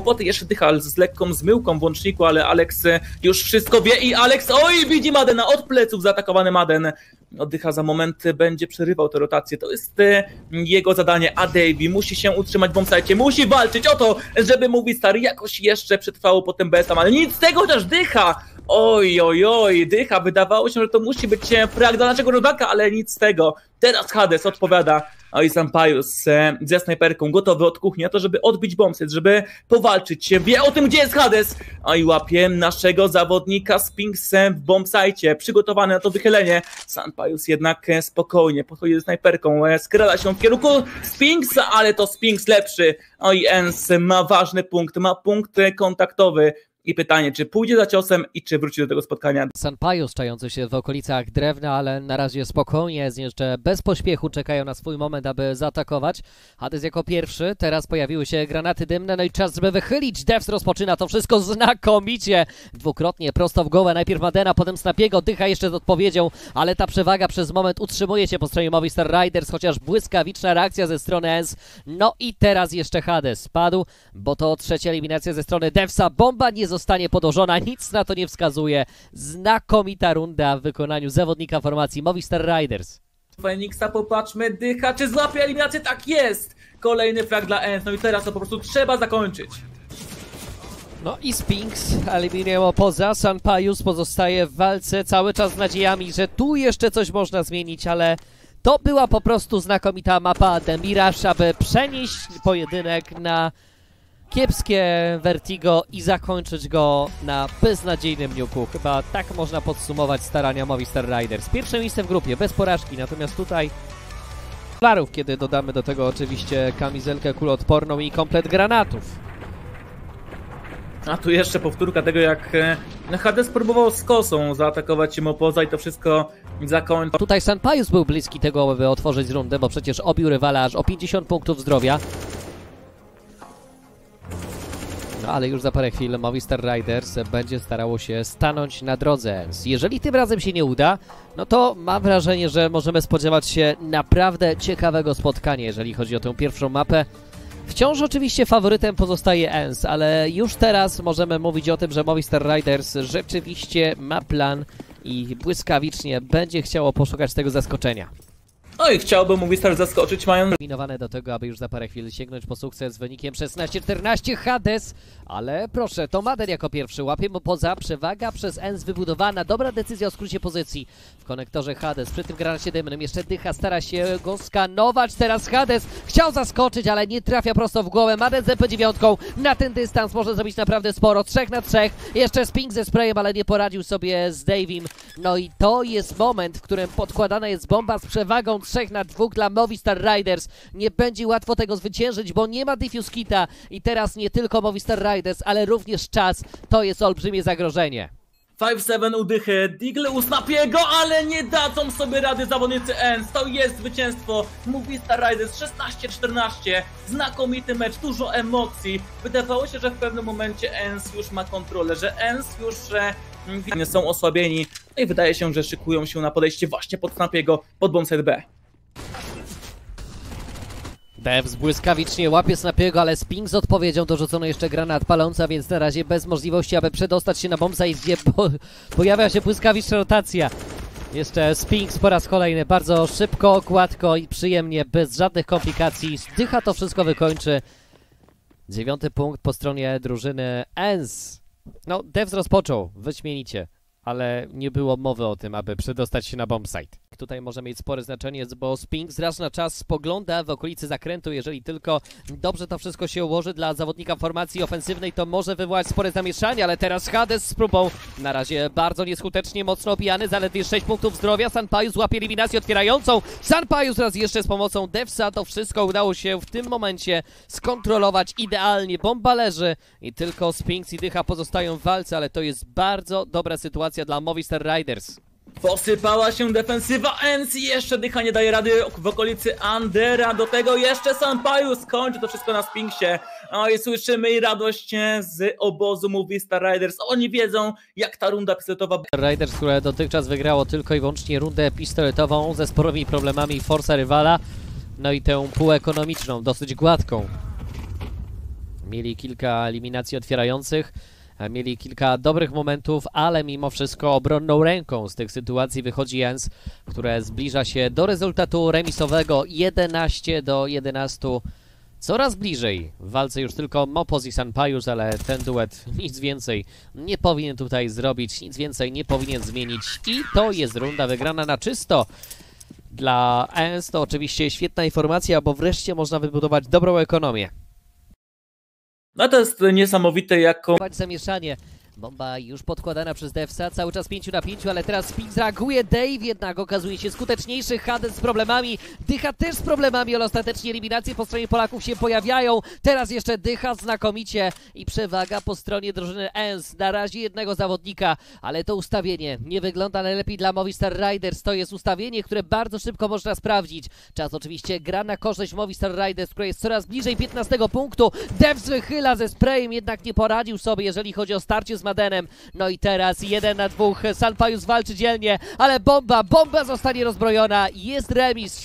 kłopoty, jeszcze dycha z lekką zmyłką w łączniku, ale Alex już wszystko wie i Alex, oj, widzi Madena od pleców, zaatakowany Maden. Oddycha za moment, będzie przerywał tę rotację, to jest jego zadanie, a Davey musi się utrzymać w bombsite, musi walczyć o to, żeby Movistar jakoś jeszcze przetrwało po tym BS-am, ale nic z tego, chociaż dycha! Oj, oj, oj, dycha, wydawało się, że to musi być frag dla naszego rodaka, ale nic z tego. Teraz Hades odpowiada, oj, Sampajus ze snajperką gotowy od kuchni na to, żeby odbić bombset, żeby powalczyć, wie o tym, gdzie jest Hades. Oj, łapie naszego zawodnika Spinksem w bombsite, przygotowany na to wychylenie. Sampajus jednak spokojnie podchodzi ze snajperką, skrada się w kierunku Spinksa, ale to Spinks lepszy. Oj, ENCE ma ważny punkt, ma punkt kontaktowy. I pytanie, czy pójdzie za ciosem i czy wróci do tego spotkania. Sampajus czający się w okolicach drewna, ale na razie spokojnie, jeszcze bez pośpiechu czekają na swój moment, aby zaatakować. Hades jako pierwszy, teraz pojawiły się granaty dymne, no i czas, żeby wychylić. Devs rozpoczyna to wszystko znakomicie. Dwukrotnie prosto w głowę, najpierw Madena, potem Snapiego, dycha jeszcze z odpowiedzią, ale ta przewaga przez moment utrzymuje się po stronie Movistar Riders, chociaż błyskawiczna reakcja ze strony ENCE. No i teraz jeszcze Hades spadł, bo to trzecia eliminacja ze strony Devsa. Bomba nie zostanie podłożona, nic na to nie wskazuje. Znakomita runda w wykonaniu zawodnika formacji Movistar Riders. Feniksa, popatrzmy, dycha, czy złapie eliminację? Tak jest! Kolejny frag dla ENCE, no i teraz to po prostu trzeba zakończyć. No i Spinks eliminują poza, Sampajus pozostaje w walce cały czas z nadziejami, że tu jeszcze coś można zmienić, ale to była po prostu znakomita mapa The Mirage, aby przenieść pojedynek na kiepskie Vertigo i zakończyć go na beznadziejnym niuku. Chyba tak można podsumować starania Movistar Riders. Pierwsze miejsce w grupie, bez porażki, natomiast tutaj dolarów, kiedy dodamy do tego oczywiście kamizelkę kuloodporną i komplet granatów. A tu jeszcze powtórka tego, jak Hades próbował z kosą zaatakować Mopoza i to wszystko zakończył. Tutaj Sampajus był bliski tego, aby otworzyć rundę, bo przecież obił rywala aż o 50 punktów zdrowia. No ale już za parę chwil Movistar Riders będzie starało się stanąć na drodze. Jeżeli tym razem się nie uda, no to mam wrażenie, że możemy spodziewać się naprawdę ciekawego spotkania, jeżeli chodzi o tę pierwszą mapę. Wciąż oczywiście faworytem pozostaje ENCE, ale już teraz możemy mówić o tym, że Movistar Riders rzeczywiście ma plan i błyskawicznie będzie chciało poszukać tego zaskoczenia. No i chciałbym Movistar zaskoczyć, mając Dominowane do tego, aby już za parę chwil sięgnąć po sukces z wynikiem 16-14. Hades, ale proszę, to Maden jako pierwszy łapie mu poza, przewaga przez ENCE wybudowana, dobra decyzja o skrócie pozycji w konektorze Hades, przy tym granacie dymnym, jeszcze dycha, stara się go skanować, teraz Hades chciał zaskoczyć, ale nie trafia prosto w głowę. Maden z MP9 na ten dystans może zrobić naprawdę sporo, 3 na 3, jeszcze Spink ze sprayem, ale nie poradził sobie z Davim. No i to jest moment, w którym podkładana jest bomba z przewagą 3 na 2 dla Movistar Riders. Nie będzie łatwo tego zwyciężyć, bo nie ma Diffuse Kita i teraz nie tylko Movistar Riders, ale również czas. To jest olbrzymie zagrożenie. 5-7 udychy, Deagle u Snapiego, ale nie dadzą sobie rady zawodnicy ENCE. To jest zwycięstwo Movistar Riders 16-14. Znakomity mecz, dużo emocji. Wydawało się, że w pewnym momencie ENCE już ma kontrolę, że ENCE już są osłabieni. No i wydaje się, że szykują się na podejście właśnie pod Snapiego, pod bombsite B. Devs błyskawicznie łapie Snapiego, ale Spink z odpowiedzią dorzucono jeszcze granat paląca, więc na razie bez możliwości, aby przedostać się na bombsite, gdzie pojawia się błyskawiczna rotacja. Jeszcze Spinks po raz kolejny bardzo szybko, gładko i przyjemnie, bez żadnych komplikacji. Dycha to wszystko wykończy. 9. punkt po stronie drużyny ENCE. No, Devs rozpoczął wyśmienicie, ale nie było mowy o tym, aby przedostać się na bombsite. Tutaj może mieć spore znaczenie, bo Spink raz na czas spogląda w okolicy zakrętu. Jeżeli tylko dobrze to wszystko się ułoży dla zawodnika formacji ofensywnej, to może wywołać spore zamieszanie, ale teraz Hades z próbą. Na razie bardzo nieskutecznie, mocno opijany, zaledwie 6 punktów zdrowia. Sampajus łapie eliminację otwierającą. Sampajus raz jeszcze z pomocą Devsa. To wszystko udało się w tym momencie skontrolować idealnie. Bomba leży i tylko Spinks i dycha pozostają w walce, ale to jest bardzo dobra sytuacja dla Movistar Riders. Posypała się defensywa ENCE i jeszcze dycha nie daje rady w okolicy Andera. Do tego jeszcze Sampajus kończy to wszystko na Spinksie. No i słyszymy i radość z obozu Movistar Riders. Oni wiedzą, jak ta runda pistoletowa. Riders, które dotychczas wygrało tylko i wyłącznie rundę pistoletową ze sporowymi problemami forsa rywala. No i tę półekonomiczną, dosyć gładką. Mieli kilka eliminacji otwierających, mieli kilka dobrych momentów, ale mimo wszystko obronną ręką z tych sytuacji wychodzi ENCE, które zbliża się do rezultatu remisowego 11-11. Coraz bliżej w walce już tylko Mopos i Sanpajus, ale ten duet nic więcej nie powinien tutaj zrobić, nic więcej nie powinien zmienić i to jest runda wygrana na czysto. Dla ENCE to oczywiście świetna informacja, bo wreszcie można wybudować dobrą ekonomię. No to jest niesamowite, jaką... Zamieszanie. Bomba już podkładana przez Devsa, cały czas 5 na 5, ale teraz Spinks reaguje, Dave jednak okazuje się skuteczniejszy, Hades z problemami, Dycha też z problemami, ale ostatecznie eliminacje po stronie Polaków się pojawiają, teraz jeszcze Dycha znakomicie i przewaga po stronie drużyny ENCE, na razie jednego zawodnika, ale to ustawienie nie wygląda najlepiej dla Movistar Riders, to jest ustawienie, które bardzo szybko można sprawdzić, czas oczywiście gra na korzyść Movistar Riders, która jest coraz bliżej 15 punktu, Devs wychyla ze sprayem, jednak nie poradził sobie, jeżeli chodzi o starcie z Madenem. No i teraz 1 na 2. Sanpajus walczy dzielnie, ale bomba zostanie rozbrojona. Jest remis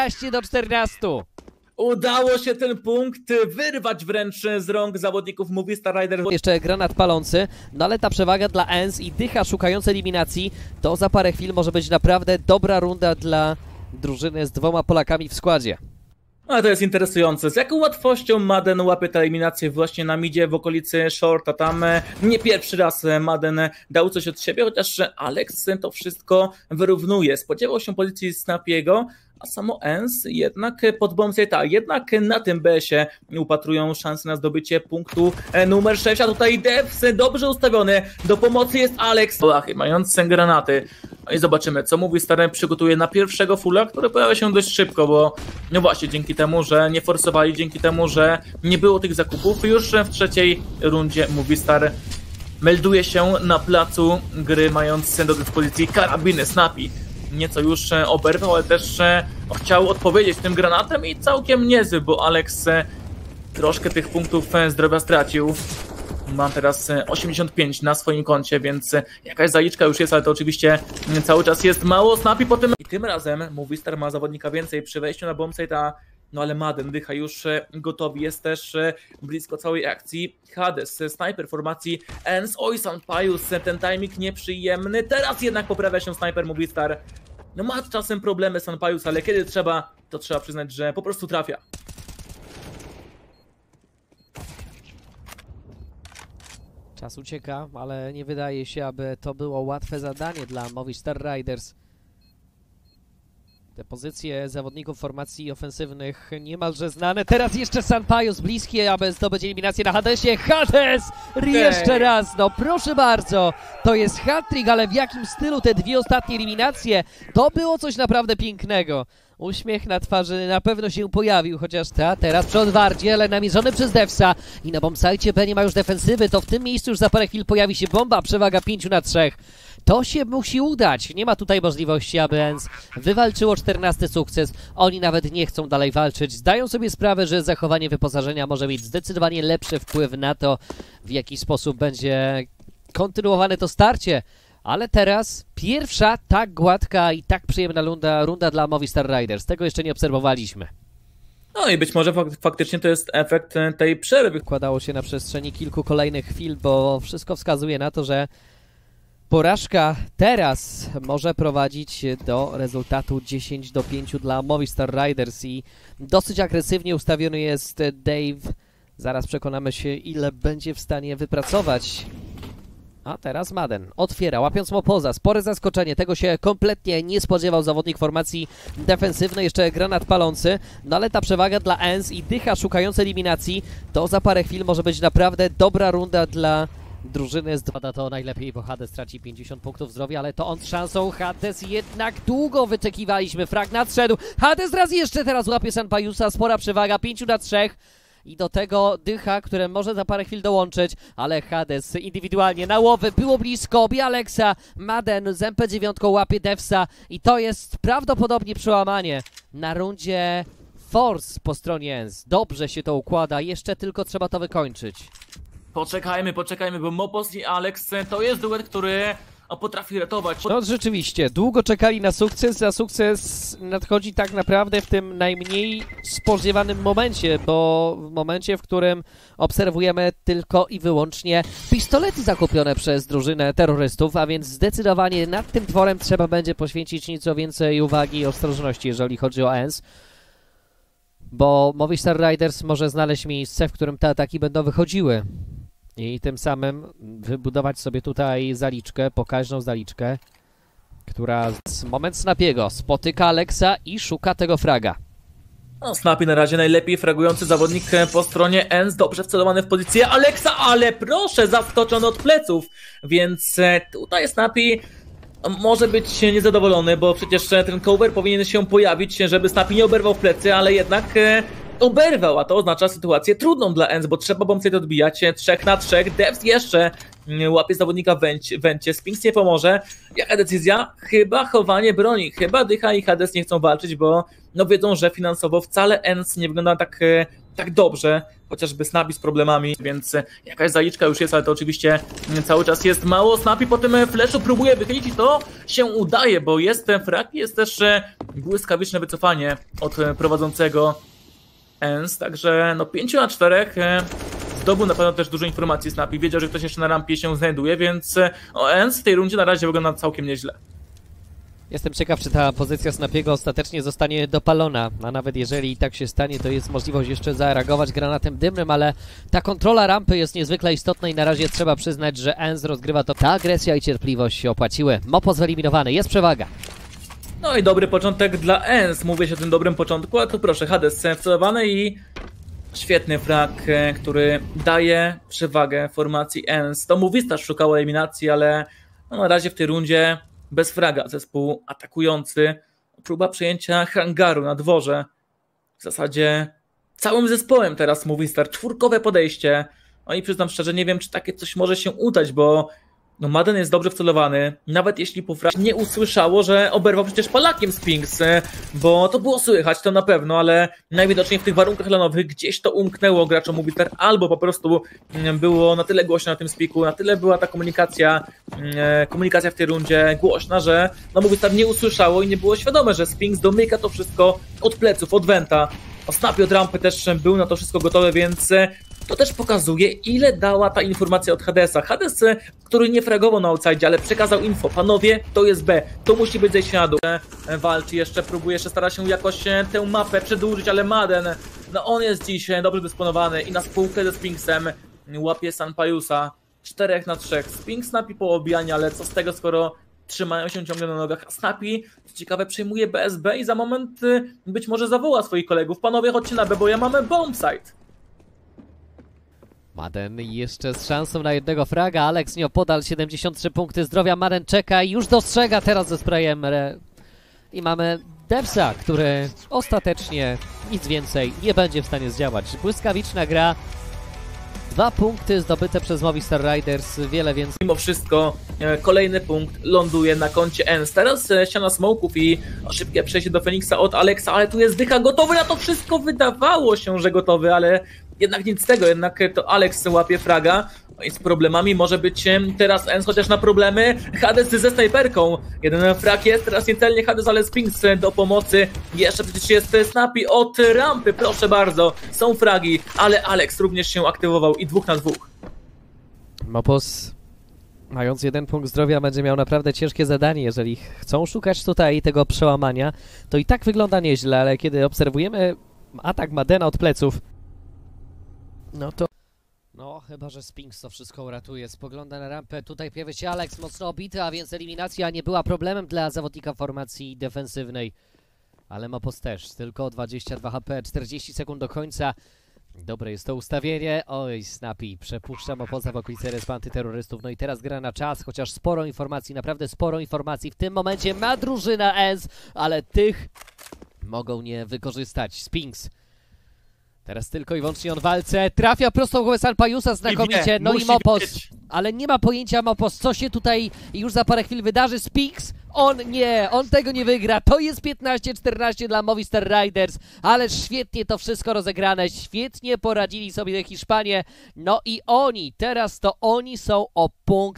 14-14. Udało się ten punkt wyrwać wręcz z rąk zawodników Movistar Riders. Jeszcze granat palący, no ale ta przewaga dla ENCE i Dycha szukające eliminacji, to za parę chwil może być naprawdę dobra runda dla drużyny z 2 Polakami w składzie. Ale to jest interesujące, z jaką łatwością Maden łapie tę eliminację właśnie na midzie w okolicy Shorta. Tam nie pierwszy raz Maden dał coś od siebie, chociaż Alex to wszystko wyrównuje. Spodziewał się pozycji Snapiego, a samo ENCE jednak pod bombsite, jednak na tym BS-ie upatrują szansy na zdobycie punktu numer 6, a tutaj Devs dobrze ustawiony, do pomocy jest Alex, mając granaty. No i zobaczymy, co Movistar przygotuje na pierwszego fulla, który pojawia się dość szybko, bo no właśnie dzięki temu, że nie forsowali, dzięki temu, że nie było tych zakupów, już w trzeciej rundzie Movistar melduje się na placu gry, mając do dyspozycji karabiny Snappy. Nieco już oberwał, ale też chciał odpowiedzieć tym granatem i całkiem niezły, bo Alex troszkę tych punktów zdrowia stracił. Ma teraz 85 na swoim koncie, więc jakaś zaliczka już jest, ale to oczywiście cały czas jest mało. Snappy po tym i tym razem Movistar ma zawodnika więcej przy wejściu na bombsite, no ale Maden, Dycha już gotowi, jest też blisko całej akcji. Hades, snajper formacji ENCE, oj Sanpajus, ten timing nieprzyjemny, teraz jednak poprawia się snajper Movistar. No ma czasem problemy Sanpajus, ale kiedy trzeba, to trzeba przyznać, że po prostu trafia. Czas ucieka, ale nie wydaje się, aby to było łatwe zadanie dla Movistar Riders. Te pozycje zawodników formacji ofensywnych niemalże znane. Teraz jeszcze Sanpajus bliski, aby zdobyć eliminację na Hadesie. Hades! Jeszcze raz, no proszę bardzo. To jest hat-trick, ale w jakim stylu te dwie ostatnie eliminacje? To było coś naprawdę pięknego. Uśmiech na twarzy na pewno się pojawił, chociaż teraz przy odwardzie, ale namierzony przez Devsa. I na bombsite B nie ma już defensywy, to w tym miejscu już za parę chwil pojawi się bomba, przewaga 5 na 3. To się musi udać. Nie ma tutaj możliwości, aby ENCE wywalczyło 14 sukces. Oni nawet nie chcą dalej walczyć. Zdają sobie sprawę, że zachowanie wyposażenia może mieć zdecydowanie lepszy wpływ na to, w jaki sposób będzie kontynuowane to starcie. Ale teraz pierwsza tak gładka i tak przyjemna runda dla Movistar Riders. Tego jeszcze nie obserwowaliśmy. No i być może faktycznie to jest efekt tej przerwy. Wykładało się na przestrzeni kilku kolejnych chwil, bo wszystko wskazuje na to, że porażka teraz może prowadzić do rezultatu 10-5 dla Movistar Riders i dosyć agresywnie ustawiony jest Dave. Zaraz przekonamy się, ile będzie w stanie wypracować. A teraz Maden otwiera, łapiąc Mopoza. Spore zaskoczenie, tego się kompletnie nie spodziewał zawodnik formacji defensywnej. Jeszcze granat palący, no ale ta przewaga dla ENCE i Dycha szukające eliminacji, to za parę chwil może być naprawdę dobra runda dla drużyny. Pada to najlepiej, bo Hades traci 50 punktów zdrowia, ale to on z szansą. Hades jednak długo wyczekiwaliśmy, frag nadszedł. Hades raz jeszcze teraz łapie Sanpajusa, spora przewaga 5 na 3. I do tego Dycha, które może za parę chwil dołączyć, ale Hades indywidualnie na łowy, było blisko, bije Alexa, Maden z MP9 łapie Devsa i to jest prawdopodobnie przełamanie na rundzie Force po stronie ENCE. Dobrze się to układa, jeszcze tylko trzeba to wykończyć. Poczekajmy, bo Mopos i Alex to jest duet, który potrafi ratować. No rzeczywiście, długo czekali na sukces, a sukces nadchodzi tak naprawdę w tym najmniej spodziewanym momencie, bo w momencie, w którym obserwujemy tylko i wyłącznie pistolety zakupione przez drużynę terrorystów, a więc zdecydowanie nad tym tworem trzeba będzie poświęcić nieco więcej uwagi i ostrożności, jeżeli chodzi o ENS. Bo Movistar Riders może znaleźć miejsce, w którym te ataki będą wychodziły. I tym samym wybudować sobie tutaj zaliczkę, pokaźną zaliczkę, która z moment Snapiego spotyka Alexa i szuka tego fraga. No, Snappy na razie najlepiej fragujący zawodnik po stronie ENS, dobrze wcelowany w pozycję Alexa, ale proszę, zaskoczony od pleców, więc tutaj Snappy może być niezadowolony, bo przecież ten cover powinien się pojawić, żeby Snappy nie oberwał w plecy, ale jednak oberwał, a to oznacza sytuację trudną dla ENS, bo trzeba bombsite odbijać 3 na 3, Devs jeszcze łapie zawodnika w węcie, Spinks nie pomoże. Jaka decyzja? Chyba chowanie broni, chyba Dycha i Hades nie chcą walczyć, bo no wiedzą, że finansowo wcale ENS nie wygląda tak dobrze, chociażby Snappy z problemami, więc jakaś zaliczka już jest, ale to oczywiście cały czas jest mało. Snappy po tym flashu próbuje wychylić i to się udaje, bo jest ten frag, jest też błyskawiczne wycofanie od prowadzącego ENS, także no 5 na 4 zdobył na pewno też dużo informacji Snappy, wiedział, że ktoś jeszcze na rampie się znajduje, więc ENS w tej rundzie na razie wygląda całkiem nieźle. Jestem ciekaw, czy ta pozycja Snapiego ostatecznie zostanie dopalona, a nawet jeżeli i tak się stanie, to jest możliwość jeszcze zareagować granatem dymnym, ale ta kontrola rampy jest niezwykle istotna i na razie trzeba przyznać, że ENS rozgrywa to. Ta agresja i cierpliwość się opłaciły. Mopos wyeliminowany, jest przewaga. No i dobry początek dla ENS, mówię się o tym dobrym początku, a tu proszę, Hades wcelowany i świetny frag, który daje przewagę formacji ENS. To Movistar szukał eliminacji, ale no na razie w tej rundzie bez fraga. Zespół atakujący, próba przejęcia hangaru na dworze. W zasadzie całym zespołem teraz Movistar, czwórkowe podejście. No i przyznam szczerze, nie wiem, czy takie coś może się udać, bo no Madden jest dobrze wcelowany, nawet jeśli po fragu nie usłyszało, że oberwał przecież palakiem Spinks, bo to było słychać, to na pewno, ale najwidoczniej w tych warunkach lanowych gdzieś to umknęło graczom Movistar, albo po prostu było na tyle głośno na tym spiku, na tyle była ta komunikacja w tej rundzie głośna, że no Movistar nie usłyszało i nie było świadome, że Spinks domyka to wszystko od pleców, od Venta. O Snappy od rampy też był na to wszystko gotowy, więc to też pokazuje, ile dała ta informacja od Hadesa. Hades, który nie fragował na outside, ale przekazał info. Panowie, to jest B, to musi być zejście na dół. Walczy jeszcze, próbuje jeszcze, stara się jakoś tę mapę przedłużyć, ale Madden, no on jest dziś dobrze dysponowany i na spółkę ze Spinksem łapie Sanpayusa 4 na 3. Spinks Snappy po obijaniu, ale co z tego, skoro trzymają się ciągle na nogach, a Snappy, co ciekawe, przejmuje BSB i za moment być może zawoła swoich kolegów. Panowie, chodźcie na B, bo ja mamy bombsite. Madden jeszcze z szansą na jednego fraga, Alex nieopodal, 73 punkty zdrowia, Madden czeka i już dostrzega teraz ze sprayem i mamy Devsa, który ostatecznie nic więcej nie będzie w stanie zdziałać. Błyskawiczna gra, 2 punkty zdobyte przez Movistar Riders, wiele więcej. Mimo wszystko kolejny punkt ląduje na koncie ENS. Teraz ściana smoków i szybkie przejście do Feniksa od Alexa, ale tu jest Dycha gotowy na to wszystko. Wydawało się, że gotowy, ale jednak nic z tego, jednak to Alex łapie fraga. No i z problemami może być teraz ENS, chociaż na problemy Hades ze snajperką. Jeden frag jest, teraz niecelnie Hades, ale Spinks do pomocy. Jeszcze przecież jest Snappy od rampy, proszę bardzo. Są fragi, ale Alex również się aktywował i 2 na 2. Mopos, mając 1 punkt zdrowia, będzie miał naprawdę ciężkie zadanie. Jeżeli chcą szukać tutaj tego przełamania, to i tak wygląda nieźle, ale kiedy obserwujemy atak Maddena od pleców, no to... No, chyba że Spinks to wszystko uratuje. Spogląda na rampę, tutaj pojawia się Alex, mocno obity, a więc eliminacja nie była problemem dla zawodnika formacji defensywnej. Ale Mopos też, tylko 22 HP, 40 sekund do końca. Dobre jest to ustawienie. Oj, Snappy przepuszcza Moposa w okolicy respa antyterrorystów. No i teraz gra na czas, chociaż sporo informacji, naprawdę sporo informacji w tym momencie ma drużyna ENS, ale tych mogą nie wykorzystać. Spinks teraz tylko i wyłącznie on w walce, trafia prosto w głowę Sanpayusa znakomicie, no i Mopos, ale nie ma pojęcia Mopos, co się tutaj już za parę chwil wydarzy. Spinks, on tego nie wygra, to jest 15-14 dla Movistar Riders, ale świetnie to wszystko rozegrane, świetnie poradzili sobie Hiszpanie, no i teraz to oni są o punkt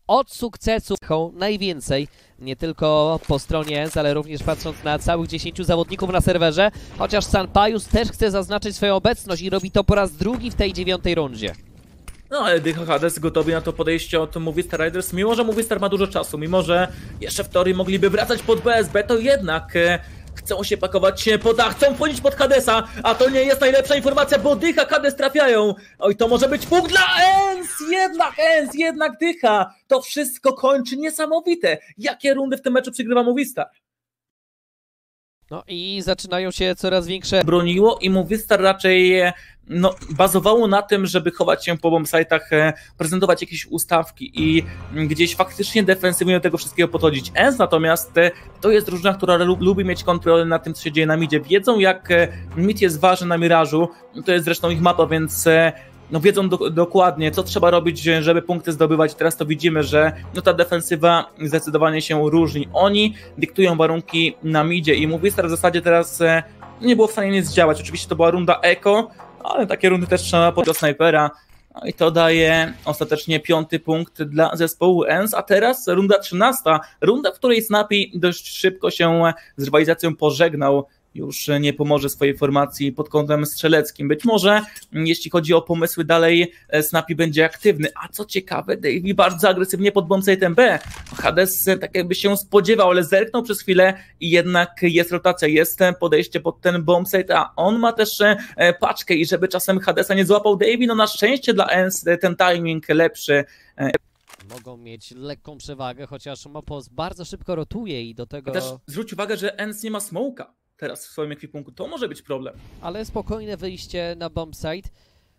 od sukcesu najwięcej, nie tylko po stronie ENS, ale również patrząc na całych 10 zawodników na serwerze, chociaż Sanpaius też chce zaznaczyć swoją obecność i robi to po raz drugi w tej 9. rundzie. No ale Dycha Hades gotowy na to podejście od Movistar Riders, mimo że Movistar ma dużo czasu, mimo że jeszcze w teorii mogliby wracać pod BSB, to jednak chcą się pakować pod A, chcą wchodzić pod Hadesa, a to nie jest najlepsza informacja, bo Dycha, Hades trafiają. Oj, to może być punkt dla ENS, jednak Dycha. To wszystko kończy niesamowite. Jakie rundy w tym meczu przygrywa Movistar? No i zaczynają się coraz większe... Broniło i Movistar raczej bazowało na tym, żeby chować się po bombsite'ach, prezentować jakieś ustawki i gdzieś faktycznie defensywnie do tego wszystkiego podchodzić. ENS natomiast to jest drużyna, która lubi mieć kontrolę nad tym, co się dzieje na midzie. Wiedzą, jak mid jest ważny na Mirażu, to jest zresztą ich mapa, więc wiedzą dokładnie, co trzeba robić, żeby punkty zdobywać. Teraz to widzimy, że ta defensywa zdecydowanie się różni. Oni dyktują warunki na midzie i Movistar w zasadzie teraz nie było w stanie nic zdziałać. Oczywiście to była runda eko, ale takie rundy też trzeba pod snajpera. No i to daje ostatecznie 5. punkt dla zespołu ENS, a teraz runda 13. Runda, w której Snappy dość szybko się z rywalizacją pożegnał. Już nie pomoże swojej formacji pod kątem strzeleckim. Być może, jeśli chodzi o pomysły dalej, Snappy będzie aktywny. A co ciekawe, Davey bardzo agresywnie pod bombsite'em B. Hades tak jakby się spodziewał, ale zerknął przez chwilę i jednak jest rotacja, jest podejście pod ten bombsite, a on ma też paczkę i żeby czasem Hadesa nie złapał Davey, no na szczęście dla ENS ten timing lepszy. Mogą mieć lekką przewagę, chociaż Mopos bardzo szybko rotuje i do tego... Też zwróć uwagę, że ENS nie ma smoka teraz w swoim ekwipunku, to może być problem. Ale spokojne wyjście na bombsite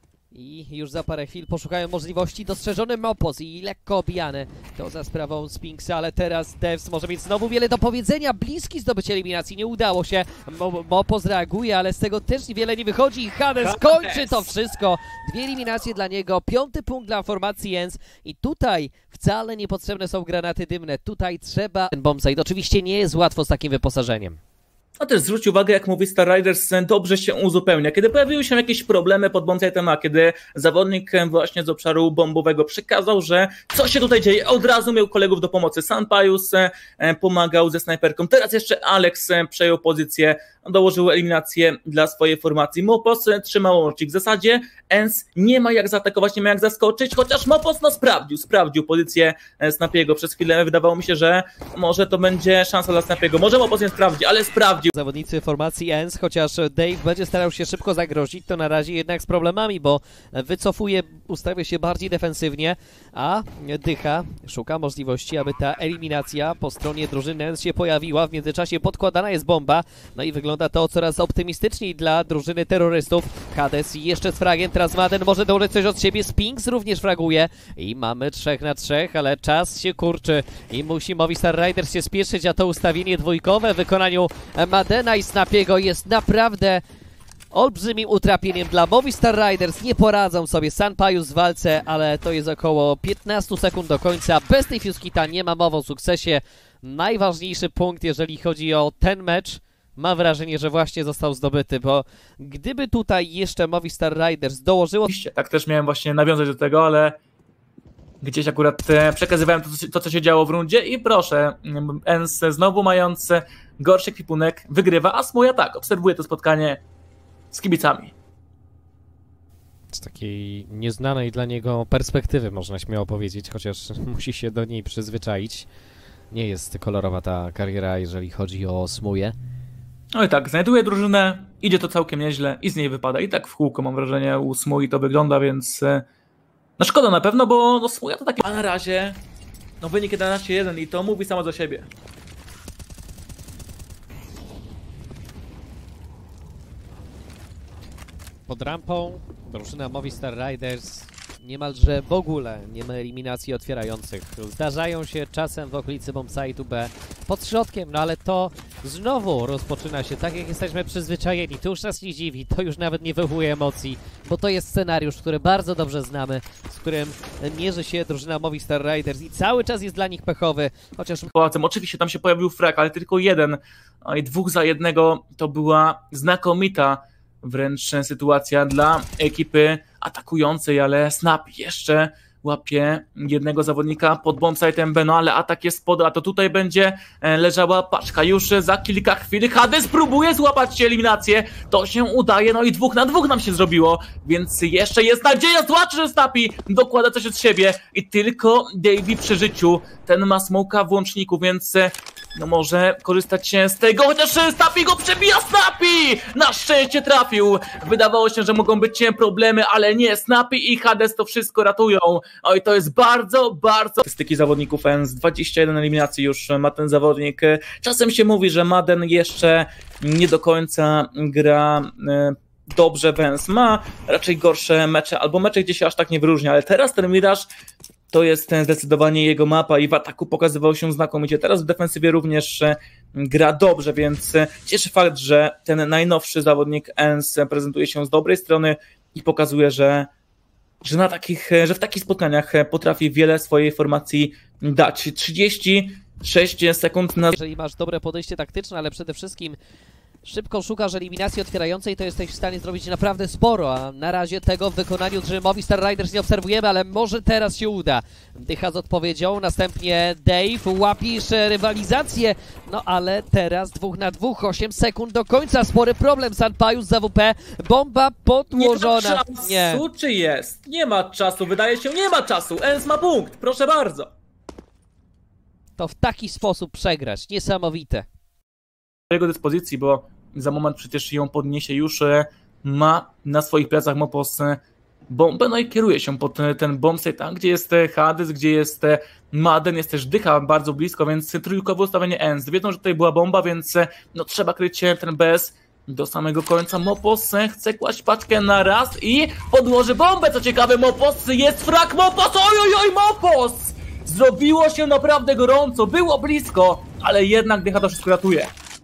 i już za parę chwil poszukają możliwości. Dostrzeżony Mopos i lekko obijany. To za sprawą Spinksa, ale teraz Devs może mieć znowu wiele do powiedzenia. Bliski zdobycie eliminacji, nie udało się. Mopos reaguje, ale z tego też wiele nie wychodzi i Hades kończy to wszystko. 2 eliminacje dla niego, 5. punkt dla formacji ENS i tutaj wcale niepotrzebne są granaty dymne. Tutaj trzeba... Ten bombsite oczywiście nie jest łatwo z takim wyposażeniem. A też zwróć uwagę, jak mówi Star Riders, dobrze się uzupełnia. Kiedy pojawiły się jakieś problemy pod bombsite'em A, kiedy zawodnik właśnie z obszaru bombowego przekazał, że co się tutaj dzieje, od razu miał kolegów do pomocy. Sanpaius pomagał ze snajperką. Teraz jeszcze Alex przejął pozycję, dołożył eliminację dla swojej formacji. Mopos trzymał łącznik. W zasadzie ENS nie ma jak zaatakować, nie ma jak zaskoczyć, chociaż Mopos sprawdził pozycję Snapiego. Przez chwilę wydawało mi się, że może to będzie szansa dla Snapiego. Może Mopos nie sprawdzi, ale sprawdził. Zawodnicy formacji ENS, chociaż Dave będzie starał się szybko zagrozić, to na razie jednak z problemami, bo wycofuje, ustawia się bardziej defensywnie, a Dycha szuka możliwości, aby ta eliminacja po stronie drużyny ENS się pojawiła. W międzyczasie podkładana jest bomba, no i wygląda to coraz optymistyczniej dla drużyny terrorystów. Hades jeszcze z fragiem, teraz Madden może dołożyć coś od siebie, Spinks również fraguje i mamy 3 na 3, ale czas się kurczy i musi Movistar Riders się spieszyć, a to ustawienie dwójkowe w wykonaniu Maddena i Snapiego jest naprawdę olbrzymim utrapieniem dla Movistar Riders. Nie poradzą sobie Sanpaius w walce, ale to jest około 15 sekund do końca. Bez tej Fuskita nie ma mowy o sukcesie. Najważniejszy punkt, jeżeli chodzi o ten mecz, mam wrażenie, że właśnie został zdobyty, bo gdyby tutaj jeszcze Movistar Riders dołożyło... Tak też miałem właśnie nawiązać do tego, ale gdzieś akurat przekazywałem to, co się działo w rundzie i proszę, ENS znowu mając gorszy ekwipunek wygrywa, a Smuja tak, obserwuje to spotkanie z kibicami. Z takiej nieznanej dla niego perspektywy można śmiało powiedzieć, chociaż musi się do niej przyzwyczaić. Nie jest kolorowa ta kariera, jeżeli chodzi o Smuję. No i tak, znajduje drużynę, idzie to całkiem nieźle i z niej wypada. I tak w kółko mam wrażenie u Smui to wygląda, więc no szkoda na pewno, bo Smuja to takie... A na razie wynik 11-1 i to mówi samo za siebie. Pod rampą drużyna Movistar Riders niemalże w ogóle nie ma eliminacji otwierających. Zdarzają się czasem w okolicy bombsite'u B pod środkiem, no ale to znowu rozpoczyna się tak, jak jesteśmy przyzwyczajeni. To już nas nie dziwi, to już nawet nie wywołuje emocji, bo to jest scenariusz, który bardzo dobrze znamy, z którym mierzy się drużyna Movistar Riders i cały czas jest dla nich pechowy, chociaż... Oczywiście tam się pojawił frag, ale tylko jeden, i 2 za 1 to była znakomita wręcz sytuacja dla ekipy atakującej, ale Snap jeszcze łapie jednego zawodnika pod bombsite'em B, no ale atak jest pod, a to tutaj będzie leżała paczka. Już za kilka chwil Hades próbuje złapać eliminację, to się udaje, no i 2 na 2 nam się zrobiło, więc jeszcze jest nadzieja, zobaczy, że Snappy dokłada coś od siebie i tylko Davey przy życiu, ten ma smoka w łączniku, więc no może korzystać się z tego, chociaż Snappy go przebija, Snappy! Na szczęście trafił! Wydawało się, że mogą być problemy, ale nie, Snappy i Hades to wszystko ratują. Oj, to jest bardzo statystyki zawodników ENCE, 21 eliminacji już ma ten zawodnik. Czasem się mówi, że Madden jeszcze nie do końca gra dobrze w ENCE, ma raczej gorsze mecze, albo mecze, gdzie się aż tak nie wyróżnia, ale teraz ten Mirage to jest zdecydowanie jego mapa i w ataku pokazywał się znakomicie. Teraz w defensywie również gra dobrze, więc cieszy fakt, że ten najnowszy zawodnik ENCE prezentuje się z dobrej strony i pokazuje, że w takich spotkaniach potrafi wiele swojej formacji dać. 36 sekund na... Jeżeli masz dobre podejście taktyczne, ale przede wszystkim szybko szukasz eliminacji otwierającej, to jesteś w stanie zrobić naprawdę sporo, a na razie tego w wykonaniu Movistar Riders nie obserwujemy, ale może teraz się uda. Dycha z odpowiedzią, następnie Dave, łapisz rywalizację, no ale teraz 2 na 2, 8 sekund do końca, spory problem, Sanpajus z AWP, bomba podłożona. Nie ma czasu, czy jest? Nie ma czasu, wydaje się, nie ma czasu, ENCE ma punkt, proszę bardzo. To w taki sposób przegrać, niesamowite. Jego dyspozycji, bo za moment przecież ją podniesie, już ma na swoich plecach Mopos bombę, no i kieruje się pod ten bombsite, tam gdzie jest Hades, gdzie jest Madden, jest też Dycha bardzo blisko, więc trójkowe ustawienie ENCE. Wiedzą, że tutaj była bomba, więc no trzeba kryć ten BS do samego końca. Mopos chce kłaść paczkę na raz i podłoży bombę, co ciekawe, Mopos, jest frag, Mopos, oj, Mopos! Zrobiło się naprawdę gorąco, było blisko, ale jednak Dycha to wszystko ratuje.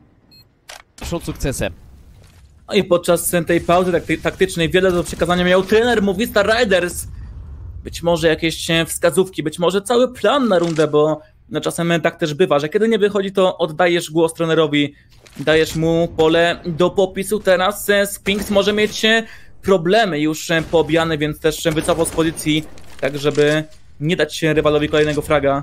Sukcesem. No i podczas tej pauzy taktycznej wiele do przekazania miał trener Movistar Riders. Być może jakieś wskazówki, być może cały plan na rundę, bo no czasem tak też bywa, że kiedy nie wychodzi, to oddajesz głos trenerowi, dajesz mu pole do popisu. Teraz Spinks może mieć problemy już poobijane, więc też wycofał z pozycji, tak żeby nie dać rywalowi kolejnego fraga.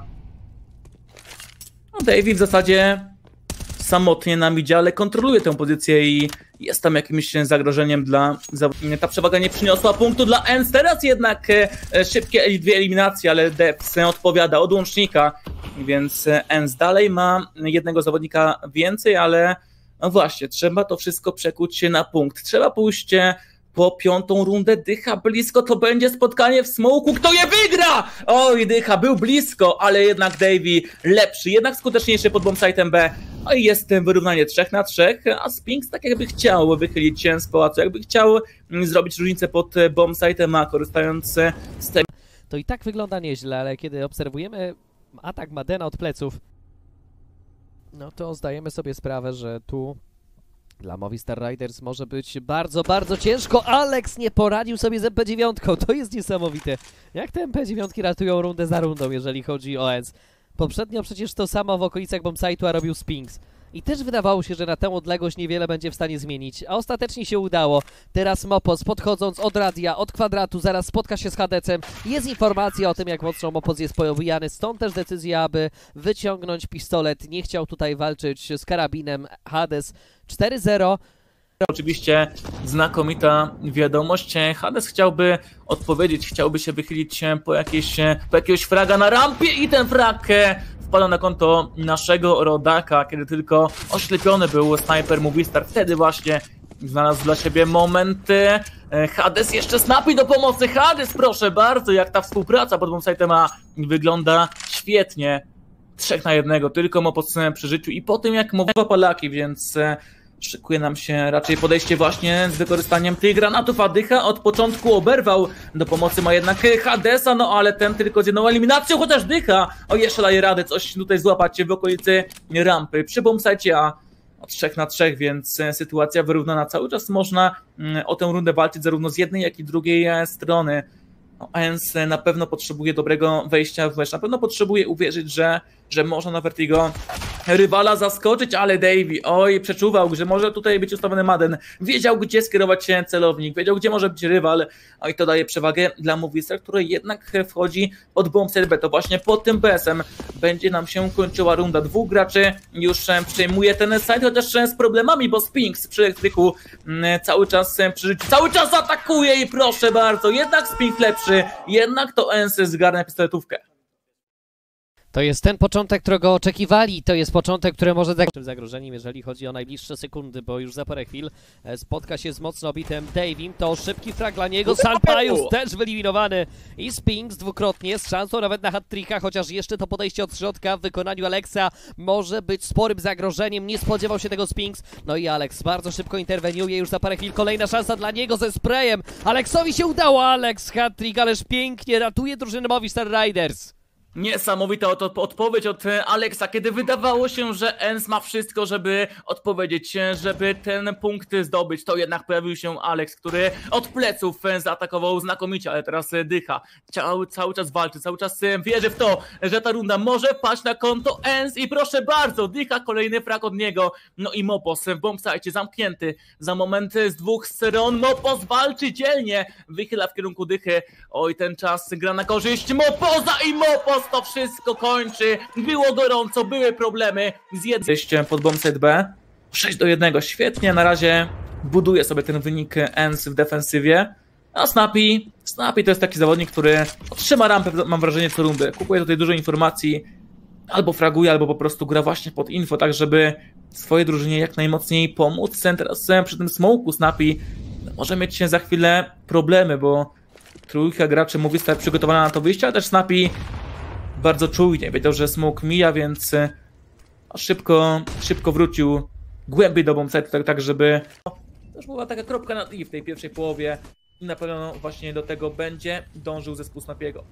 No Davey w zasadzie samotnie na midzie, ale kontroluje tę pozycję i jest tam jakimś zagrożeniem dla zawodnika. Ta przewaga nie przyniosła punktu dla ENCE. Teraz jednak szybkie 2 eliminacje, ale Depth odpowiada od łącznika, więc ENCE dalej ma jednego zawodnika więcej, ale no właśnie, trzeba to wszystko przekuć się na punkt. Trzeba pójść po 5. rundę. Dycha blisko, to będzie spotkanie w smoku. Kto je wygra? Oj, Dycha był blisko, ale jednak Davey lepszy, jednak skuteczniejszy pod bombsite'em B. No i jest wyrównanie 3 na 3, a Spinks tak jakby chciał wychylić się z pałacu, jakby chciał zrobić różnicę pod bombsite'em A, korzystając z tego. To i tak wygląda nieźle, ale kiedy obserwujemy atak Maddena od pleców, no to zdajemy sobie sprawę, że tu dla Movistar Riders może być bardzo ciężko. Alex nie poradził sobie z MP9, to jest niesamowite. Jak te MP9 ratują rundę za rundą, jeżeli chodzi o ENCE. Poprzednio przecież to samo w okolicach bombsite'u robił Spinks. I też wydawało się, że na tę odległość niewiele będzie w stanie zmienić, a ostatecznie się udało. Teraz Mopos, podchodząc od radia, od kwadratu, zaraz spotka się z Hadesem. Jest informacja o tym, jak mocno Mopos jest poobijany, stąd też decyzja, aby wyciągnąć pistolet. Nie chciał tutaj walczyć z karabinem. Hades 4-0. Oczywiście znakomita wiadomość. Hades chciałby odpowiedzieć, chciałby się wychylić po jakiegoś fraga na rampie i ten frag wpada na konto naszego rodaka, kiedy tylko oślepiony był snajper Movistar. Wtedy właśnie znalazł dla siebie moment. Hades jeszcze Snappy do pomocy. Hades, proszę bardzo, jak ta współpraca pod bombsite'em A wygląda świetnie. 3 na 1, tylko Mopos przy życiu i po tym jak mówiła Polaki, więc szykuje nam się raczej podejście właśnie z wykorzystaniem tych granatów, a Dycha od początku oberwał. Do pomocy ma jednak Hadesa, no ale ten tylko z jedną eliminacją, chociaż Dycha jeszcze daje radę coś tutaj złapać w okolicy rampy. Przy bombsite A 3 na 3, więc sytuacja wyrównana. Cały czas można o tę rundę walczyć zarówno z jednej, jak i drugiej strony. No, ENCE na pewno potrzebuje dobrego wejścia w mecz, na pewno potrzebuje uwierzyć, że można na Vertigo rywala zaskoczyć, ale Davey, oj, przeczuwał, że może tutaj być ustawiony Madden. Wiedział, gdzie skierować się celownik, wiedział, gdzie może być rywal. Oj, to daje przewagę dla Movistar, który jednak wchodzi od bombsite B. To właśnie pod tym BS-em będzie nam się kończyła runda. Dwóch graczy już przejmuje ten side, chociaż z problemami, bo Spinks przy elektryku cały czas przy życiu, cały czas atakuje i proszę bardzo, jednak Spinks lepszy, jednak to ENS zgarnia pistoletówkę. To jest ten początek, którego oczekiwali. To jest początek, który może dać zagrożeniem, jeżeli chodzi o najbliższe sekundy, bo już za parę chwil spotka się z mocno obitym Davim. To szybki frag dla niego. Salpajus też wyeliminowany. I Spinks dwukrotnie z szansą nawet na hat-tricka, chociaż jeszcze to podejście od środka w wykonaniu Alexa może być sporym zagrożeniem. Nie spodziewał się tego Spinks. No i Alex bardzo szybko interweniuje. Już za parę chwil kolejna szansa dla niego ze sprayem. Alexowi się udało. Alex hat-trick, ależ pięknie ratuje drużynę Movistar Riders. Niesamowita odpowiedź od Alexa, kiedy wydawało się, że ENS ma wszystko, żeby odpowiedzieć, żeby ten punkt zdobyć, to jednak pojawił się Alex, który od pleców zaatakował znakomicie, ale teraz dycha, cały czas walczy, cały czas wierzy w to, że ta runda może paść na konto ENS i proszę bardzo, dycha, kolejny frag od niego, no i Mopos w bombsite zamknięty, za moment z dwóch stron, Mopos walczy dzielnie, wychyla w kierunku dychy, oj ten czas gra na korzyść Moposa i Mopos to wszystko kończy, było gorąco, były problemy z jednym pod bombsite B, 6-1, świetnie, na razie buduje sobie ten wynik ENS w defensywie, a Snappy to jest taki zawodnik, który trzyma rampę, mam wrażenie, co rundę, kupuje tutaj dużo informacji, albo fraguje, albo po prostu gra właśnie pod info, tak żeby swojej drużynie jak najmocniej pomóc. Teraz przy tym smoku Snappy może mieć się za chwilę problemy, bo trójka graczy Movistar przygotowana na to wyjście, ale też Snappy bardzo czujnie, wiedział, że smoke mija, więc szybko wrócił głębiej do bombsite, tak żeby to już była taka kropka na i w tej pierwszej połowie i na pewno właśnie do tego będzie dążył zespół Snappiego.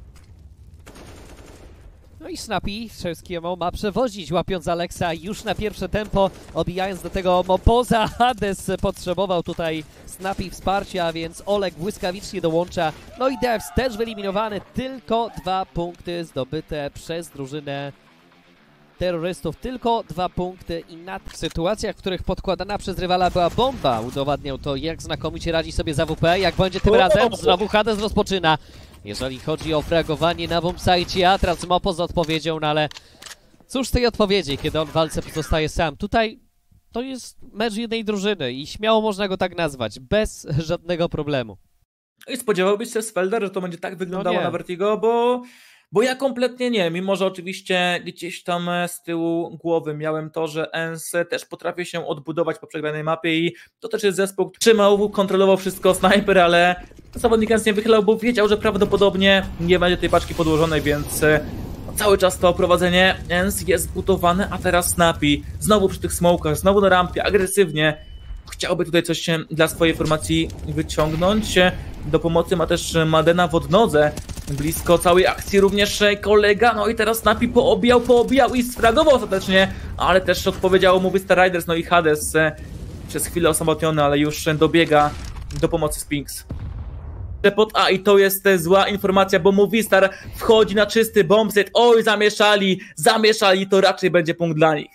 No i Snappy Trzeskiemu ma przewozić, łapiąc Alexa już na pierwsze tempo, obijając do tego Moposa. Hades potrzebował tutaj Snappy wsparcia, więc Oleg błyskawicznie dołącza. No i Devs też wyeliminowany, tylko 2 punkty zdobyte przez drużynę terrorystów. Tylko 2 punkty i w sytuacjach, w których podkładana przez rywala była bomba, udowadniał to, jak znakomicie radzi sobie z AWP, jak będzie tym razem. Znowu Hades rozpoczyna. Jeżeli chodzi o fragowanie na bombsite, Atras Mopo z odpowiedzią, no ale cóż z tej odpowiedzi, kiedy on w walce pozostaje sam. Tutaj to jest mecz jednej drużyny i śmiało można go tak nazwać, bez żadnego problemu. I spodziewałbyś się, Sfelder, że to będzie tak wyglądało no na Vertigo, bo ja kompletnie nie, mimo że oczywiście gdzieś tam z tyłu głowy miałem to, że ENS też potrafi się odbudować po przegranej mapie i to też jest zespół, który trzymał, kontrolował wszystko, snajper, ale zawodnik ENS nie wychylał, bo wiedział, że prawdopodobnie nie będzie tej paczki podłożonej, więc cały czas to prowadzenie ENS jest zbudowane, a teraz Snappy znowu przy tych smokach, znowu na rampie, agresywnie. Chciałby tutaj coś dla swojej formacji wyciągnąć. Do pomocy ma też Maddena w odnodze. Blisko całej akcji również kolega. No i teraz Snappy poobijał i sfragował ostatecznie. Ale też odpowiedziało Movistar Riders. No i Hades przez chwilę osamotniony, ale już dobiega do pomocy Spinks. Pod A i to jest zła informacja, bo Movistar wchodzi na czysty bombsite. Oj, zamieszali, to raczej będzie punkt dla nich.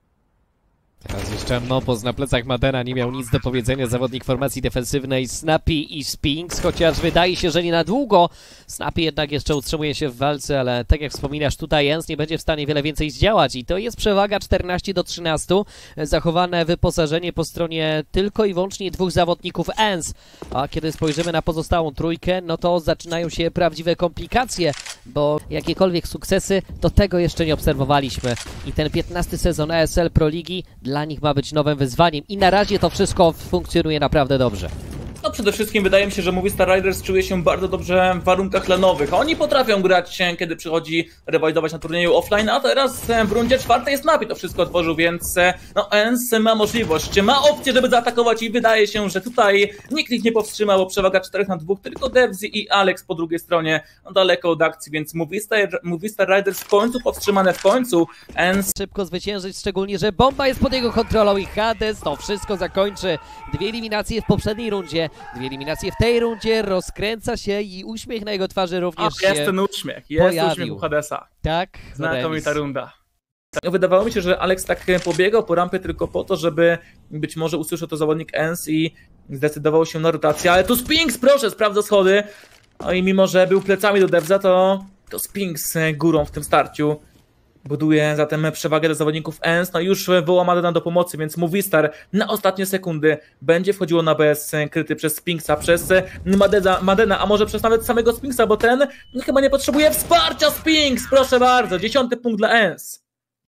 Teraz jeszcze Mopos na plecach Maddena, nie miał nic do powiedzenia, zawodnik formacji defensywnej Snappy i Spinks, chociaż wydaje się, że nie na długo. Snappy jednak jeszcze utrzymuje się w walce, ale tak jak wspominasz, tutaj ENS nie będzie w stanie wiele więcej zdziałać i to jest przewaga 14-13, zachowane wyposażenie po stronie tylko i wyłącznie dwóch zawodników ENS, a kiedy spojrzymy na pozostałą trójkę, no to zaczynają się prawdziwe komplikacje, bo jakiekolwiek sukcesy, to tego jeszcze nie obserwowaliśmy i ten 15 sezon ESL Pro Ligi dla nich ma być nowym wyzwaniem i na razie to wszystko funkcjonuje naprawdę dobrze. No przede wszystkim wydaje mi się, że Movistar Riders czuje się bardzo dobrze w warunkach lanowych. Oni potrafią grać, kiedy przychodzi rywalizować na turnieju offline, a teraz w rundzie 4 Snappy to wszystko otworzył, więc no ENS ma możliwość, ma opcję, żeby zaatakować i wydaje się, że tutaj nikt ich nie powstrzymał, bo przewaga 4-2, tylko Devs i Alex po drugiej stronie, no daleko od akcji, więc Movistar Riders w końcu powstrzymane, w końcu ENS szybko zwyciężyć, szczególnie, że bomba jest pod jego kontrolą i Hades to wszystko zakończy. 2 eliminacje w poprzedniej rundzie, 2 eliminacje w tej rundzie, rozkręca się i uśmiech na jego twarzy również jest ten uśmiech, jest pojawił. uśmiech u Hadesa. Tak, znakomita runda. Wydawało mi się, że Alex tak pobiegał po rampie tylko po to, żeby być może usłyszał to zawodnik ENS i zdecydował się na rotację, ale tu Spinks, proszę, sprawdza schody. No i mimo, że był plecami do Devsa, to Spinks górą w tym starciu buduje zatem przewagę dla zawodników ENS. No i już woła Madena do pomocy, więc Movistar na ostatnie sekundy będzie wchodziło na BS kryty przez Spinksa, przez Madena, a może przez nawet samego Spinksa, bo ten chyba nie potrzebuje wsparcia. Spinks, proszę bardzo, 10. punkt dla ENS.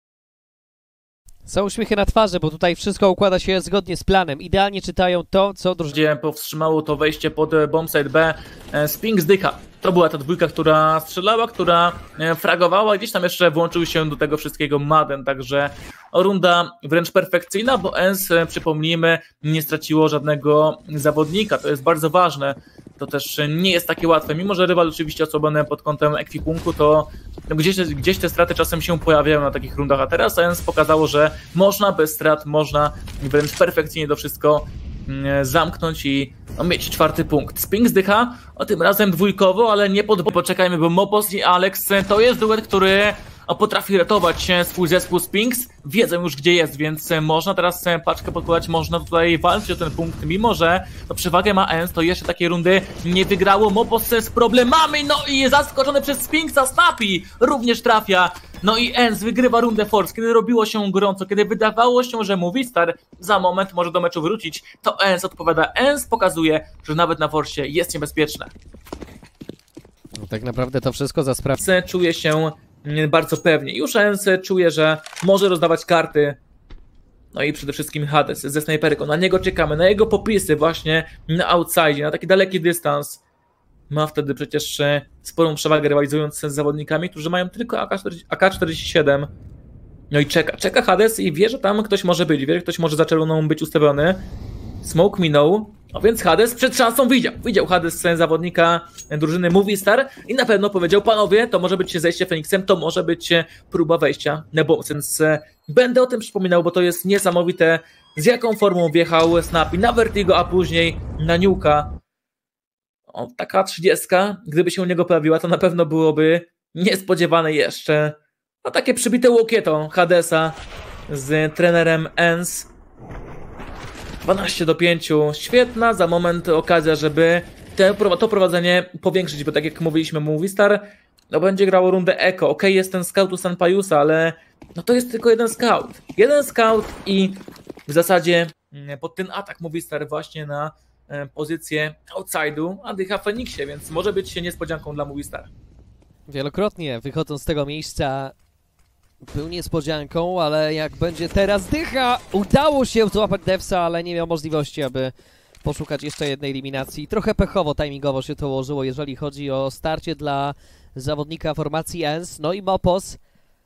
Są uśmiechy na twarzy, bo tutaj wszystko układa się zgodnie z planem. Idealnie czytają to, co drużyna powstrzymało to wejście pod bombsite B. Spinks dycha. To była ta dwójka, która strzelała, która fragowała i gdzieś tam jeszcze włączył się do tego wszystkiego Maden, także runda wręcz perfekcyjna, bo ENS, przypomnijmy, nie straciło żadnego zawodnika, to jest bardzo ważne, to też nie jest takie łatwe, mimo że rywal oczywiście osłabiony pod kątem ekwipunku, to gdzieś te straty czasem się pojawiają na takich rundach, a teraz ENS pokazało, że można bez strat, można wręcz perfekcyjnie to wszystko zamknąć i mieć 4. punkt. Spinks dycha, tym razem dwójkowo, ale nie poczekajmy, bo Mopos i Alex to jest duet, który potrafi ratować swój zespół. Spinks wiedzą już gdzie jest, więc można teraz paczkę podkładać, można tutaj walczyć o ten punkt, mimo że przewagę ma ENS, to jeszcze takiej rundy nie wygrało. Mopos z problemami, no i jest zaskoczony przez Spinksa. Snappy również trafia. No i ENS wygrywa rundę Force, kiedy robiło się gorąco, kiedy wydawało się, że Movistar za moment może do meczu wrócić, to ENS odpowiada. ENS pokazuje, że nawet na Force jest niebezpieczne. No, tak naprawdę to wszystko za sprawę. Czuje się bardzo pewnie. Już ENS czuje, że może rozdawać karty. No i przede wszystkim Hades ze snajperką. Na niego czekamy, na jego popisy właśnie na outside, na taki daleki dystans. Ma wtedy przecież sporą przewagę rywalizując z zawodnikami, którzy mają tylko AK-47. No i czeka Hades i wie, że tam ktoś może być, wie, że ktoś może za czerwoną być ustawiony. Smoke minął, no więc Hades przed szansą widział Hades zawodnika drużyny Movistar i na pewno powiedział: panowie, to może być zejście Feniksem, to może być próba wejścia na bombs, więc będę o tym przypominał, bo to jest niesamowite, z jaką formą wjechał Snappy na Vertigo, a później na Nuka. Taka 30, gdyby się u niego pojawiła, to na pewno byłoby niespodziewane jeszcze. No takie przybite łokieto Hadesa z trenerem ENS. 12-5, świetna, za moment okazja, żeby to prowadzenie powiększyć, bo tak jak mówiliśmy, Movistar będzie grało rundę Echo. Okej, jest ten scout u Sanpayusa, ale to jest tylko jeden scout. Jeden scout i w zasadzie pod ten atak Movistar właśnie na pozycję outside'u, a dycha w Feniksie, więc może być niespodzianką dla Movistar. Wielokrotnie wychodząc z tego miejsca był niespodzianką, ale jak będzie teraz dycha, udało się złapać Devsa, ale nie miał możliwości, aby poszukać jeszcze jednej eliminacji. Trochę pechowo, timingowo się to ułożyło, jeżeli chodzi o starcie dla zawodnika formacji ENS. No i Mopos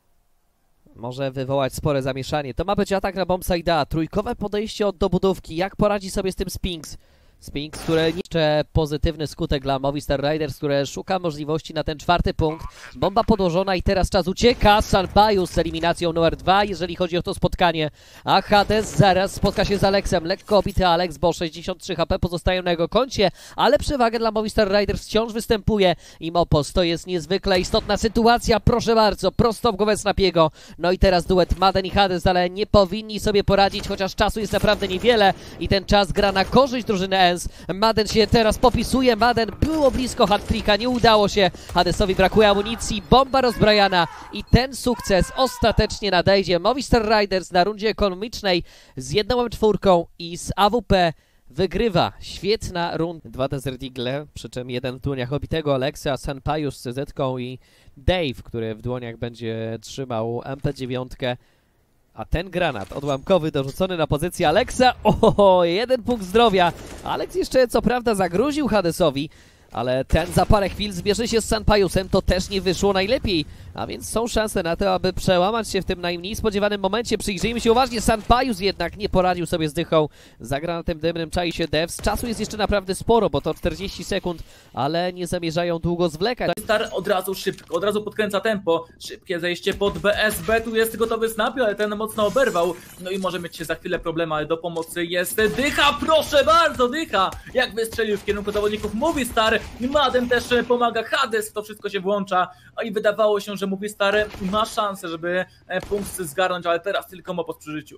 może wywołać spore zamieszanie. To ma być atak na bombside'a, trójkowe podejście od dobudówki. Jak poradzi sobie z tym Spinks? Spinks, które jeszcze pozytywny skutek dla Movistar Riders, które szuka możliwości na ten 4. punkt. Bomba podłożona i teraz czas ucieka. Sanpayus z eliminacją numer 2, jeżeli chodzi o to spotkanie. A Hades zaraz spotka się z Alexem. Lekko obity Alex, bo 63 HP pozostają na jego koncie, ale przewagę dla Movistar Riders wciąż występuje. I Mopos, to jest niezwykle istotna sytuacja. Proszę bardzo, prosto w głowę Snapiego. No i teraz duet Maden i Hades, ale nie powinni sobie poradzić, chociaż czasu jest naprawdę niewiele i ten czas gra na korzyść drużyny ENS. Maden się teraz popisuje, Maden było blisko hat-tricka, nie udało się, Hadesowi brakuje amunicji, bomba rozbrajana i ten sukces ostatecznie nadejdzie. Movistar Riders na rundzie ekonomicznej z 1-4 i z AWP wygrywa. Świetna runda. 2 Desert Eagle, przy czym jeden w dłoniach obitego Alexa, Sanpayus z CZ-ką i Dave, który w dłoniach będzie trzymał MP9. A ten granat odłamkowy dorzucony na pozycję Alexa, 1 punkt zdrowia. Alex jeszcze co prawda zagroził Hadesowi, ale ten za parę chwil zbierze się z Sanpayusem, to też nie wyszło najlepiej. A więc są szanse na to, aby przełamać się w tym najmniej spodziewanym momencie. Przyjrzyjmy się uważnie, Sanpayus jednak nie poradził sobie z dychą. Za granatem dymnym czai się Devs. Czasu jest jeszcze naprawdę sporo, bo to 40 sekund, ale nie zamierzają długo zwlekać. Star od razu szybko, od razu podkręca tempo. Szybkie zejście pod BSB, tu jest gotowy Snappy, ale ten mocno oberwał. No i może mieć za chwilę problem, ale do pomocy jest dycha, proszę bardzo, dycha! Jak wystrzelił w kierunku zawodników Movistar, Madden też pomaga, Hades w to wszystko się włącza. I wydawało się, że Movistar ma szansę, żeby punkt zgarnąć, ale teraz tylko Mopos przy życiu.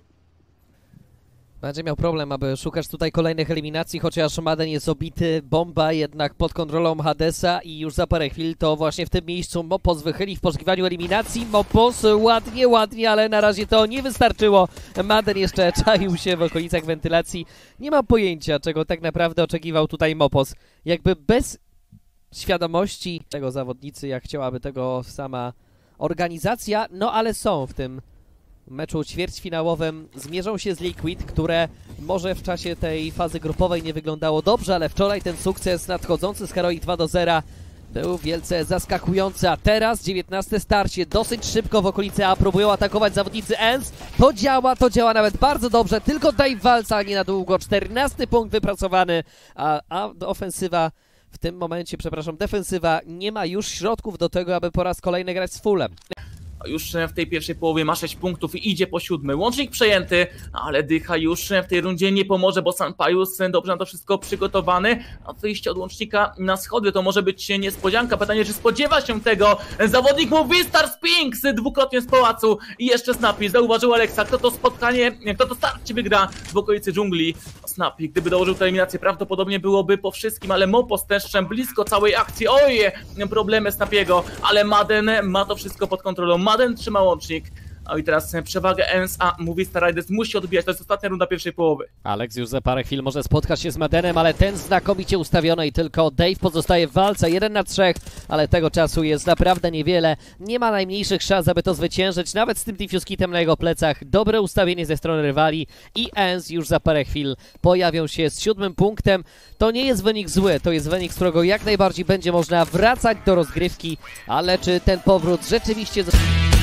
Będzie miał problem, aby szukać tutaj kolejnych eliminacji, chociaż Madden jest obity, bomba jednak pod kontrolą Hadesa i już za parę chwil to właśnie w tym miejscu Mopos wychyli w poszukiwaniu eliminacji. Mopos ładnie, ale na razie to nie wystarczyło. Madden jeszcze czaił się w okolicach wentylacji. Nie mam pojęcia, czego tak naprawdę oczekiwał tutaj Mopos. Jakby bez świadomości tego zawodnicy, jak chciałaby tego sama organizacja, no ale są w tym meczu ćwierćfinałowym, zmierzą się z Liquid, które może w czasie tej fazy grupowej nie wyglądało dobrze, ale wczoraj ten sukces nadchodzący z Heroic 2-0 był wielce zaskakujący, a teraz 19 starcie, dosyć szybko w okolicy A próbują atakować zawodnicy ENCE. To działa nawet bardzo dobrze, tylko Dave Walca nie na długo, 14 punkt wypracowany, a ofensywa w tym momencie, defensywa nie ma już środków do tego, aby po raz kolejny grać z fullem. Już w tej pierwszej połowie ma 6 punktów i idzie po 7. Łącznik przejęty, ale Dycha już w tej rundzie nie pomoże, bo Sanpajus dobrze na to wszystko przygotowany. A wyjście od Łącznika na schody to może być niespodzianka. Pytanie, czy spodziewa się tego zawodnik Movistar Spinks dwukrotnie z pałacu i jeszcze Snappy. Zauważył Alexa, kto to starcie wygra w okolicy dżungli. Snappy, gdyby dołożył tę eliminację, prawdopodobnie byłoby po wszystkim, ale Mopos też blisko całej akcji. Oj, problemy Snappiego, ale Madden ma to wszystko pod kontrolą. Madden trzyma łącznik. A i teraz przewagę ENCE, a Movistar Riders musi odbijać. To jest ostatnia runda pierwszej połowy. Alex już za parę chwil może spotkać się z Maddenem, ale ten znakomicie ustawiony i tylko Dave pozostaje w walce. 1 na 3, ale tego czasu jest naprawdę niewiele. Nie ma najmniejszych szans, aby to zwyciężyć, nawet z tym Diffuse Kitem na jego plecach. Dobre ustawienie ze strony rywali i ENCE już za parę chwil pojawią się z 7 punktem. To nie jest wynik zły, to jest wynik, z którego jak najbardziej będzie można wracać do rozgrywki, ale czy ten powrót rzeczywiście...